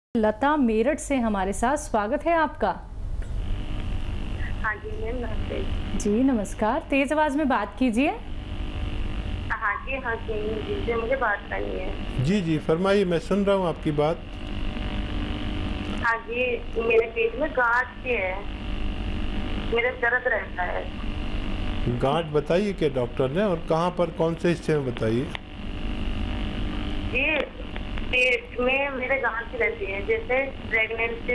लता मेरठ से हमारे साथ, स्वागत है आपका। हाँ जी मैम, नमस्ते जी नमस्कार, तेज आवाज में बात कीजिए। हाँ जी मुझे बात करनी है। जी जी फरमाइए, मैं सुन रहा हूँ आपकी बात। हाँ जी, मेरे पेट में गांठ है, मेरे दर्द रहता है। गांठ बताइए क्या डॉक्टर ने, और कहाँ पर, कौन से हिस्से में बताइए। जी पेट में मेरे गांठ रहती है, जैसे प्रेगनेंसी।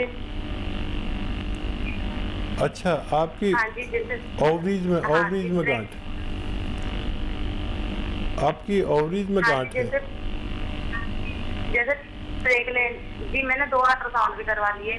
अच्छा, आपकी हाँ जी, जैसे ओवरीज में, हाँ ओवरीज में गांठ, आपकी ओवरीज में गांठ है। जैसे प्रेगनेंट जी, मैंने 2 अल्ट्रासाउंड भी करवा लिए,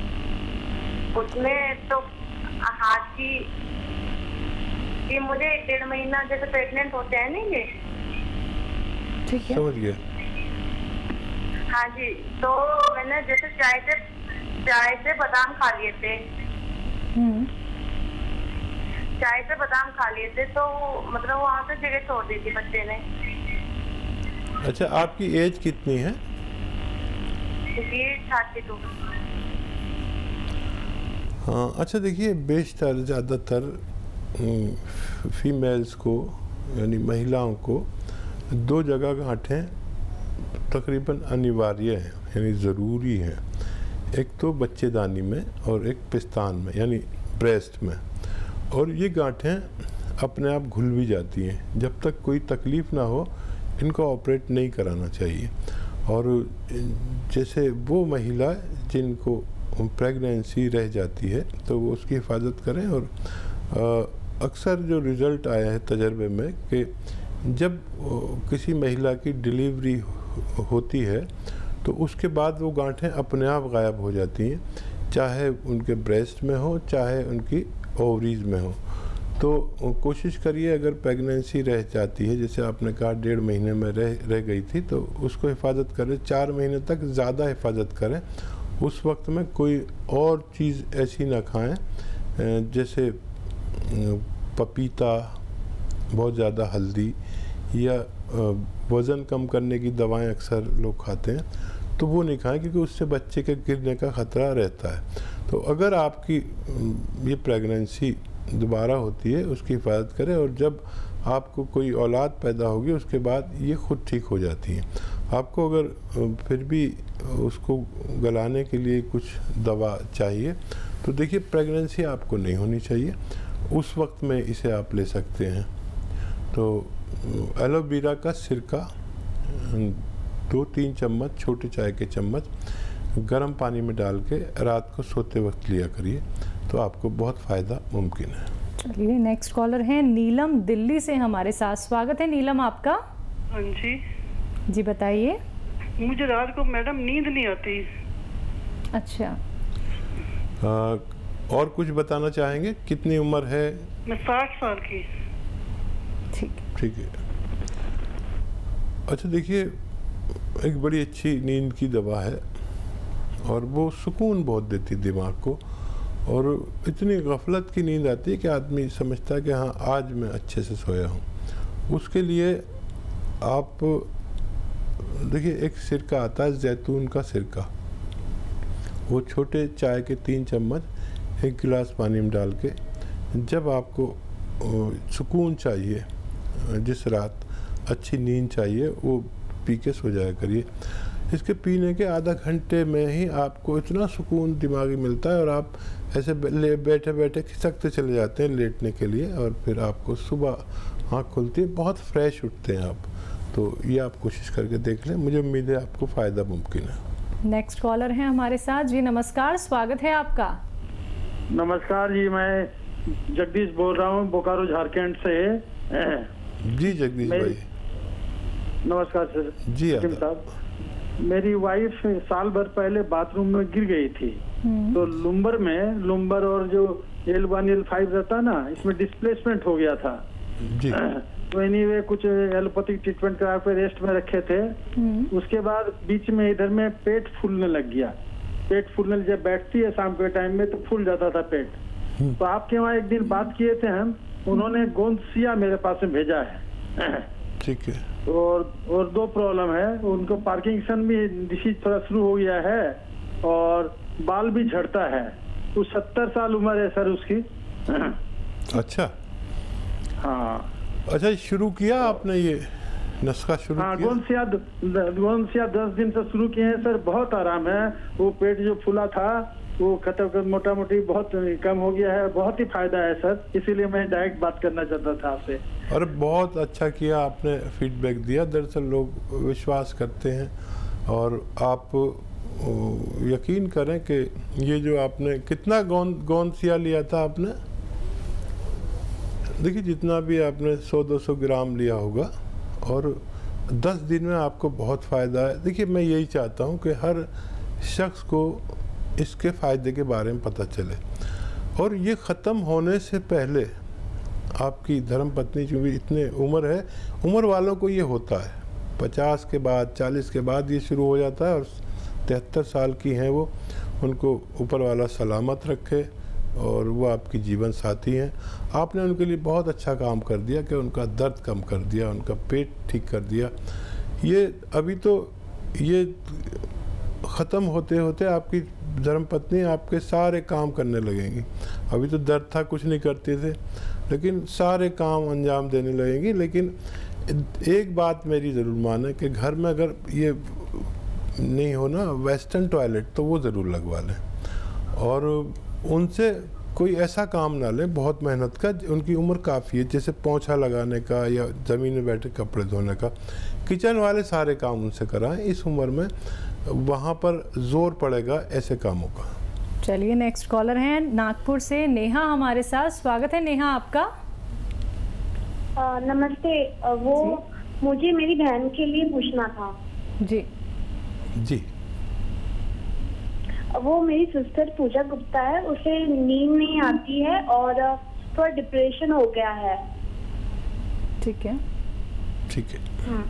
उसमें तो हाथ की ये मुझे 1.5 महीना जैसे प्रेग्नेंट होते हैं नहीं ये, ठीक है, समझ गया। हाँ जी, तो मैंने जैसे चाय से बादाम खा लिए थे, चाय से बादाम खा लिए थे, तो मतलब वहाँ से जगह छोड़ दी थी बच्चे ने। अच्छा, आपकी एज कितनी है? ये 32। हाँ, अच्छा देखिए, बेशतर ज़्यादातर फीमेल्स को, यानी महिलाओं को 2 जगह गांठें तकरीबन अनिवार्य हैं, यानी ज़रूरी हैं। एक तो बच्चेदानी में और एक पिस्तान में, यानी ब्रेस्ट में। और ये गांठें अपने आप घुल भी जाती हैं। जब तक कोई तकलीफ़ ना हो, इनको ऑपरेट नहीं कराना चाहिए। और जैसे वो महिला जिनको प्रेगनेंसी रह जाती है, तो वो उसकी हिफाजत करें। और अक्सर जो रिज़ल्ट आया है तजर्बे में कि जब किसी महिला की डिलीवरी होती है तो उसके बाद वो गांठें अपने आप गायब हो जाती हैं, चाहे उनके ब्रेस्ट में हो चाहे उनकी ओवरीज में हो। तो कोशिश करिए, अगर प्रेगनेंसी रह जाती है, जैसे आपने कहा 1.5 महीने में रह गई थी, तो उसको हिफाजत करें। 4 महीने तक ज़्यादा हिफाजत करें। उस वक्त में कोई और चीज़ ऐसी ना खाएं, जैसे पपीता, बहुत ज़्यादा हल्दी, या वज़न कम करने की दवाएं अक्सर लोग खाते हैं, तो वो नहीं खाएं, क्योंकि उससे बच्चे के गिरने का ख़तरा रहता है। तो अगर आपकी ये प्रेगनेंसी दोबारा होती है, उसकी हिफाजत करें। और जब आपको कोई औलाद पैदा होगी, उसके बाद ये खुद ठीक हो जाती है। आपको अगर फिर भी उसको गलाने के लिए कुछ दवा चाहिए, तो देखिए, प्रेगनेंसी आपको नहीं होनी चाहिए, उस वक्त में इसे आप ले सकते हैं। तो एलोवेरा का सिरका 2-3 चम्मच, छोटे चाय के चम्मच, गर्म पानी में डाल के रात को सोते वक्त लिया करिए, तो आपको बहुत फ़ायदा मुमकिन है। चलिए, नेक्स्ट कॉलर हैं नीलम, दिल्ली से हमारे साथ, स्वागत है नीलम आपका। हाँ जी जी बताइए। मुझे रात को मैडम नींद नहीं आती। अच्छा, और कुछ बताना चाहेंगे? कितनी उम्र है? मैं 60 साल की। ठीक है। अच्छा देखिए, एक बड़ी अच्छी नींद की दवा है, और वो सुकून बहुत देती दिमाग को, और इतनी गफलत की नींद आती है कि आदमी समझता है कि हाँ, आज मैं अच्छे से सोया हूँ। उसके लिए आप देखिए, एक सिरका आता है, जैतून का सिरका, वो छोटे चाय के 3 चम्मच 1 गिलास पानी में डाल के, जब आपको सुकून चाहिए, जिस रात अच्छी नींद चाहिए, वो पी के सो जाया करिए। इसके पीने के आधा घंटे में ही आपको इतना सुकून दिमागी मिलता है, और आप ऐसे बैठे बैठे खिसकते चले जाते हैं लेटने के लिए, और फिर आपको सुबह आँख खुलती है, बहुत फ्रेश उठते हैं आप। तो ये आप कोशिश करके देख लें, मुझे उम्मीद है आपको फ़ायदा मुमकिन है। नेक्स्ट कॉलर हैं हमारे साथ। जी नमस्कार, स्वागत है आपका। नमस्कार जी, मैं जगदीश बोल रहा हूँ, बोकारो झारखंड से। जी जगदीश भाई, नमस्कार सर। जी साहब, मेरी वाइफ साल भर पहले बाथरूम में गिर गई थी, तो लुम्बर और जो L1 L5 रहता ना, इसमें डिस्प्लेसमेंट हो गया था जी। तो एनीवे कुछ एलोपैथिक ट्रीटमेंट करा के रेस्ट में रखे थे। उसके बाद बीच में इधर में पेट फूलने लग गया। पेट फूलने, जब बैठती है शाम के टाइम में तो फूल जाता था पेट। तो आपके वहाँ एक दिन बात किए थे हम, उन्होंने गोंदसिया मेरे पास में भेजा है। ठीक है। और 2 प्रॉब्लम है, उनको पार्किंसन भी डिसीज थोड़ा शुरू हो गया है, और बाल भी झड़ता है। वो 70 साल उम्र है सर उसकी। अच्छा। हाँ। अच्छा, शुरू किया आपने ये नुस्खा शुरू हाँ, किया? गोंसिया 10 दिन से शुरू किए हैं सर। बहुत आराम है। वो पेट जो फूला था वो खत्म कर, मोटा मोटी बहुत कम हो गया है। बहुत ही फायदा है सर, इसीलिए मैं डायरेक्ट बात करना चाहता था आपसे। और बहुत अच्छा किया आपने फीडबैक दिया। दरअसल लोग विश्वास करते हैं और आप यकीन करें कि ये जो आपने कितना गोंसिया लिया था आपने? देखिए, जितना भी आपने 100-200 ग्राम लिया होगा और 10 दिन में आपको बहुत फ़ायदा है। देखिए, मैं यही चाहता हूँ कि हर शख्स को इसके फ़ायदे के बारे में पता चले और ये ख़त्म होने से पहले आपकी धर्मपत्नी, चूँकि इतने उम्र है, उम्र वालों को ये होता है 50 के बाद 40 के बाद ये शुरू हो जाता है और 73 साल की हैं वो, उनको ऊपर वाला सलामत रखे और वो आपकी जीवन साथी हैं। आपने उनके लिए बहुत अच्छा काम कर दिया कि उनका दर्द कम कर दिया, उनका पेट ठीक कर दिया। ये अभी तो ये ख़त्म होते होते आपकी धर्मपत्नी आपके सारे काम करने लगेंगी। अभी तो दर्द था, कुछ नहीं करते थे, लेकिन सारे काम अंजाम देने लगेंगी। लेकिन एक बात मेरी ज़रूर माने कि घर में अगर ये नहीं हो ना वेस्टर्न टॉयलेट, तो वो ज़रूर लगवा लें और उनसे कोई ऐसा काम ना लें बहुत मेहनत का। उनकी उम्र काफ़ी है, जैसे पोंछा लगाने का या ज़मीन में बैठे कपड़े धोने का, किचन वाले सारे काम उनसे कराएं। इस उम्र में वहाँ पर जोर पड़ेगा ऐसे कामों का। चलिए, नेक्स्ट कॉलर हैं नागपुर से नेहा हमारे साथ। स्वागत है नेहा आपका। नमस्ते। वो मुझे मेरी बहन के लिए पूछना था। जी जी। वो मेरी सिस्टर पूजा गुप्ता है, उसे नींद नहीं आती है और थोड़ा डिप्रेशन हो गया है। ठीक है, ठीक है।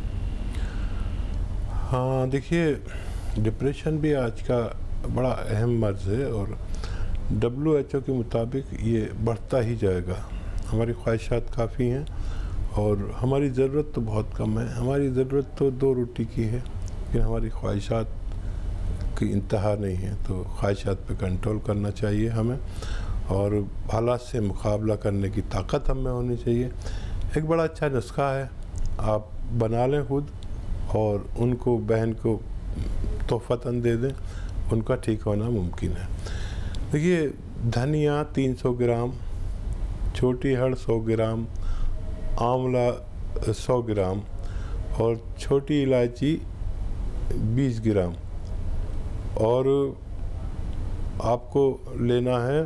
हाँ, देखिए, डिप्रेशन भी आज का बड़ा अहम मर्ज़ है और WHO के मुताबिक ये बढ़ता ही जाएगा। हमारी ख्वाहिशात काफ़ी हैं और हमारी ज़रूरत तो बहुत कम है। हमारी ज़रूरत तो 2 रोटी की है, लेकिन हमारी ख्वाहिशात की इंतहा नहीं है। तो ख्वाहिशात पे कंट्रोल करना चाहिए हमें और हालात से मुकाबला करने की ताकत हमें होनी चाहिए। एक बड़ा अच्छा नुस्खा है, आप बना लें खुद और उनको, बहन को तोहफ़तन दे दें, उनका ठीक होना मुमकिन है। देखिए, धनिया 300 ग्राम, छोटी हड़ 100 ग्राम, आंवला 100 ग्राम और छोटी इलायची 20 ग्राम और आपको लेना है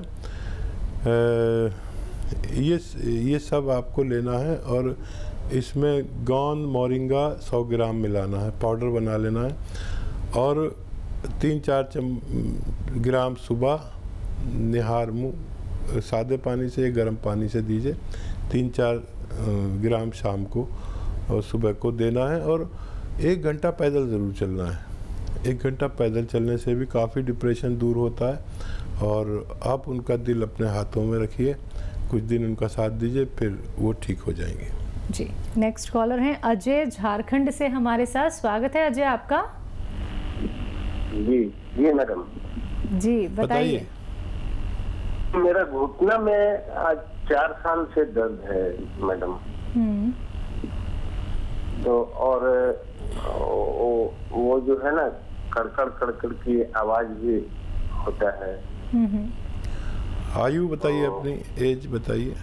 ये सब आपको लेना है और इसमें गोंद मोरिंगा 100 ग्राम मिलाना है, पाउडर बना लेना है और 3-4 ग्राम सुबह निहार मुँह सादे पानी से या गर्म पानी से दीजिए। 3-4 ग्राम शाम को और सुबह को देना है और 1 घंटा पैदल ज़रूर चलना है। 1 घंटा पैदल चलने से भी काफ़ी डिप्रेशन दूर होता है और आप उनका दिल अपने हाथों में रखिए, कुछ दिन उनका साथ दीजिए, फिर वो ठीक हो जाएंगे। जी, नेक्स्ट कॉलर हैं अजय झारखंड से हमारे साथ। स्वागत है अजय आपका। जी जी मैडम। जी बताइए। मेरा घुटना में आज 4 साल से दर्द है मैडम। तो और वो जो है ना कड़कड़ कड़कड़ की आवाज भी होता है। आयु बताइए, अपनी एज बताइए।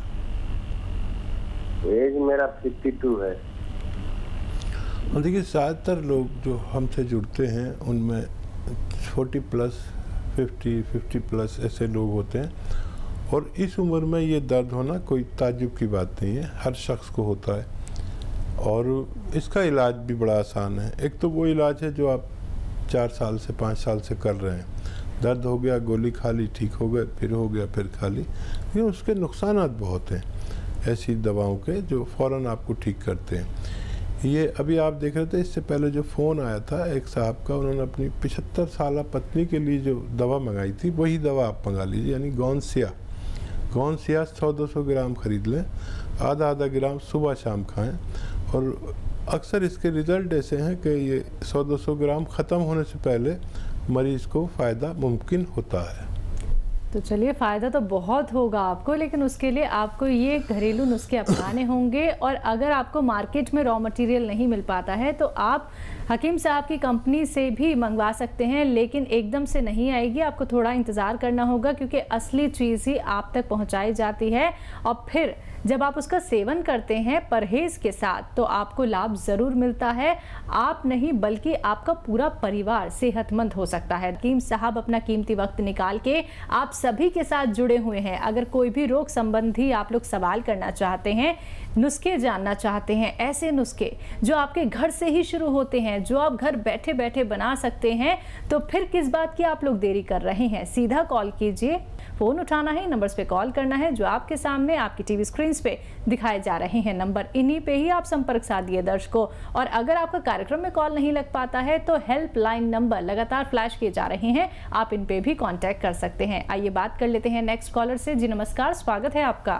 एज मेरा 52 है। देखिए, ज़्यादातर लोग जो हमसे जुड़ते हैं उनमें 40+, 50+ ऐसे लोग होते हैं और इस उम्र में ये दर्द होना कोई ताज्जुब की बात नहीं है, हर शख्स को होता है और इसका इलाज भी बड़ा आसान है। एक तो वो इलाज है जो आप 4 साल से 5 साल से कर रहे हैं। दर्द हो गया, गोली खा ली, ठीक हो गए, फिर हो गया, फिर खा ली, लेकिन उसके नुकसानात बहुत हैं ऐसी दवाओं के जो फ़ौरन आपको ठीक करते हैं। ये अभी आप देख रहे थे, इससे पहले जो फ़ोन आया था एक साहब का, उन्होंने अपनी 75 साल पत्नी के लिए जो दवा मंगाई थी वही दवा आप मंगा लीजिए, यानी गोंसिया 100-200 ग्राम ख़रीद लें, आधा ग्राम सुबह शाम खाएं और अक्सर इसके रिज़ल्ट ऐसे हैं कि ये 100-200 ग्राम ख़त्म होने से पहले मरीज़ को फ़ायदा मुमकिन होता है। तो चलिए, फ़ायदा तो बहुत होगा आपको, लेकिन उसके लिए आपको ये घरेलू नुस्खे अपनाने होंगे। और अगर आपको मार्केट में रॉ मटेरियल नहीं मिल पाता है तो आप हकीम साहब की कंपनी से भी मंगवा सकते हैं, लेकिन एकदम से नहीं आएगी, आपको थोड़ा इंतज़ार करना होगा, क्योंकि असली चीज़ ही आप तक पहुंचाई जाती है। और फिर जब आप उसका सेवन करते हैं परहेज़ के साथ तो आपको लाभ ज़रूर मिलता है। आप नहीं बल्कि आपका पूरा परिवार सेहतमंद हो सकता है। हकीम साहब अपना कीमती वक्त निकाल के आप सभी के साथ जुड़े हुए हैं। अगर कोई भी रोग संबंधी आप लोग सवाल करना चाहते हैं, नुस्खे जानना चाहते हैं, ऐसे नुस्खे जो आपके घर से ही शुरू होते हैं, जो आप घर बैठे बैठे बना सकते हैं, तो फिर किस बात की आप लोग देरी कर रहे हैं? सीधा कॉल कीजिए, फ़ोन उठाना है, नंबर्स पे कॉल करना है जो आपके सामने आपकी टीवी स्क्रीन पे दिखाए जा रहे हैं नंबर। इन्हीं पे ही आप संपर्क साधिए दर्शकों। और अगर आपका कार्यक्रम में कॉल नहीं लग पाता है तो हेल्पलाइन नंबर लगातार फ्लैश किए जा रहे हैं, आप इन पे भी कांटेक्ट कर सकते हैं। आइए बात कर लेते हैं नेक्स्ट कॉलर से। जी नमस्कार, स्वागत है आपका।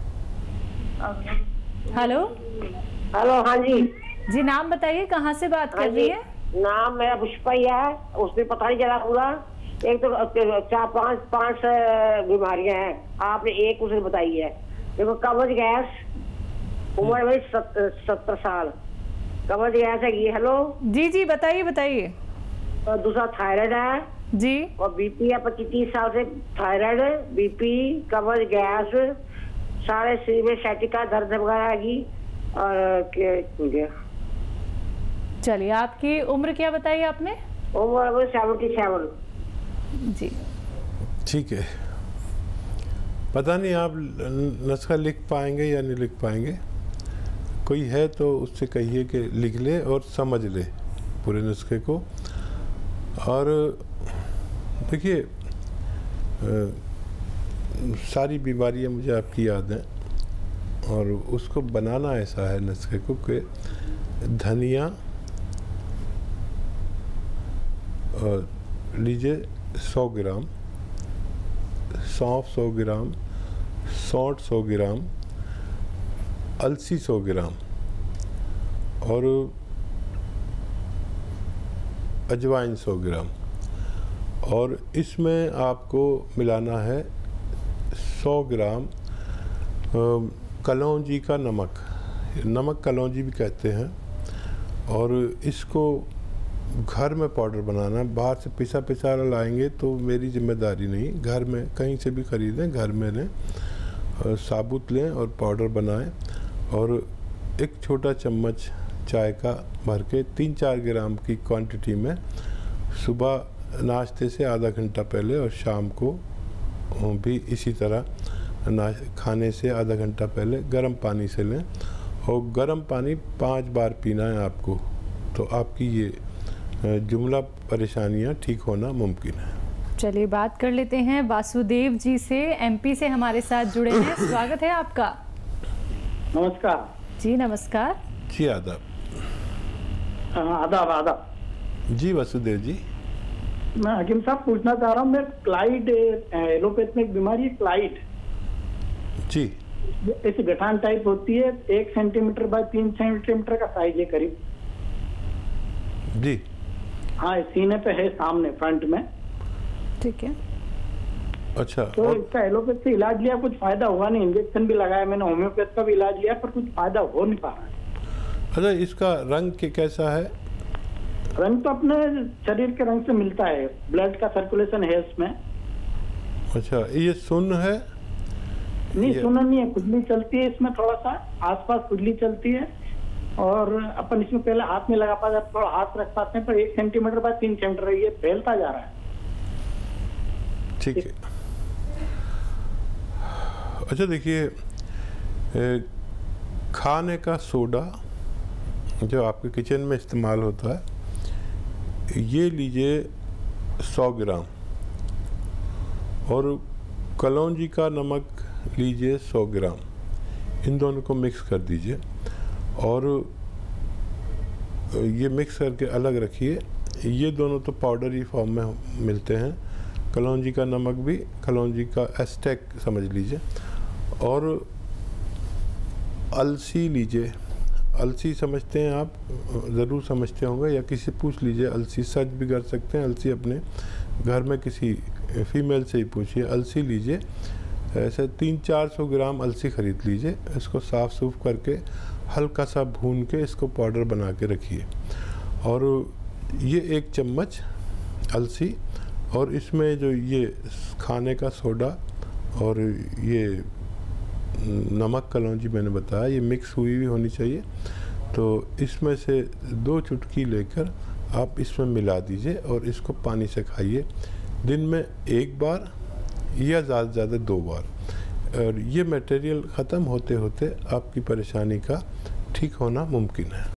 हेलो हेलो, हाँ जी। जी नाम बताइए, कहाँ से बात कर रही है? नाम मेरा पुष्पा ही है, उसमें पता नहीं चला पूरा। एक तो चार पांच बीमारियां हैं, आपने एक उसे बताई है। देखो, कब्ज गैस, उम्र मेरी 70 साल, कब्ज गैस है ये। हेलो जी जी, बताइए बताइए। और दूसरा थायराइड है जी, और बीपी है। 25-30 साल से थायराइड, बीपी, कब्ज गैस, सारे शरीर में सैटिका दर्द वगैरह आएगी। और चलिए, आपकी उम्र क्या बताई आपने? उम्र 77 जी। ठीक है, पता नहीं आप नुस्खा लिख पाएंगे या नहीं लिख पाएंगे। कोई है तो उससे कहिए कि लिख ले और समझ ले पूरे नुस्खे को। और देखिए, सारी बीमारियां मुझे आपकी याद हैं, और उसको बनाना ऐसा है नुस्खे को कि धनिया लीजिए 100 ग्राम, सौंफ 100 ग्राम, सौंठ 100 ग्राम, अलसी 100 ग्राम और अजवाइन 100 ग्राम। और इसमें आपको मिलाना है 100 ग्राम कलौंजी का नमक कलौंजी भी कहते हैं। और इसको घर में पाउडर बनाना है, बाहर से पिसा पिसा लाएंगे तो मेरी जिम्मेदारी नहीं, घर में कहीं से भी ख़रीदें, घर में लें, साबुत लें और पाउडर बनाएं। और एक छोटा चम्मच चाय का भर के 3-4 ग्राम की क्वांटिटी में सुबह नाश्ते से आधा घंटा पहले और शाम को भी इसी तरह खाने से आधा घंटा पहले गर्म पानी से लें। और गर्म पानी 5 बार पीना है आपको, तो आपकी ये जुमला परेशानियां ठीक होना मुमकिन है। चलिए बात कर लेते हैं वासुदेव जी से, एमपी से हमारे साथ जुड़े हैं। स्वागत है आपका। नमस्कार जी। नमस्कार जी, आदाब। आदाब आदाब जी वासुदेव जी। मैं हकीम साहब पूछना चाह रहा हूँ, मैं क्लाइड एलोपैथ में एक बीमारी क्लाइड जी, ऐसी गठान टाइप होती है, 1 सेंटीमीटर बाय 3 सेंटीमीटर का साइज है करीब जी। हाँ, सीने पे है, सामने फ्रंट में। ठीक है। अच्छा, तो इसका एलोपैथ से इलाज लिया, कुछ फायदा हुआ नहीं। इंजेक्शन भी लगाया मैंने, होम्योपैथ का भी इलाज लिया, पर कुछ फायदा हो नहीं पा रहा है। अच्छा, इसका रंग कैसा है? रंग तो अपने शरीर के रंग से मिलता है, ब्लड का सर्कुलेशन है इसमें। अच्छा, ये सुन्न है? नहीं, सुन्न नहीं है, खुजली चलती है इसमें, थोड़ा सा आसपास खुजली चलती है। और अपन इसमें पहले हाथ में लगा पाते, थोड़ा हाथ रख पाते हैं, पर 1 सेंटीमीटर बाय 3 सेंटीमीटर ये फैलता जा रहा है। ठीक है। अच्छा देखिए, खाने का सोडा जो आपके किचन में इस्तेमाल होता है, ये लीजिए 100 ग्राम। और कलौंजी का नमक लीजिए 100 ग्राम। इन दोनों को मिक्स कर दीजिए और ये मिक्स करके अलग रखिए। ये दोनों तो पाउडरी फॉर्म में मिलते हैं, कलौंजी का नमक भी, कलौंजी का एस्टेक समझ लीजिए। और अलसी लीजिए, अलसी समझते हैं आप, ज़रूर समझते होंगे या किसी पूछ लीजिए। अलसी सर्च भी कर सकते हैं। अलसी अपने घर में किसी फीमेल से ही पूछिए। अलसी लीजिए, ऐसे 300-400 ग्राम अलसी ख़रीद लीजिए। इसको साफ़ सूफ करके हल्का सा भून के इसको पाउडर बना के रखिए। और ये 1 चम्मच अलसी और इसमें जो ये खाने का सोडा और ये नमक कलौंजी मैंने बताया, ये मिक्स हुई हुई होनी चाहिए। तो इसमें से 2 चुटकी लेकर आप इसमें मिला दीजिए और इसको पानी से खाइए। दिन में 1 बार या ज़्यादा से ज़्यादा 2 बार। और ये मटेरियल ख़त्म होते होते आपकी परेशानी का ठीक होना मुमकिन है।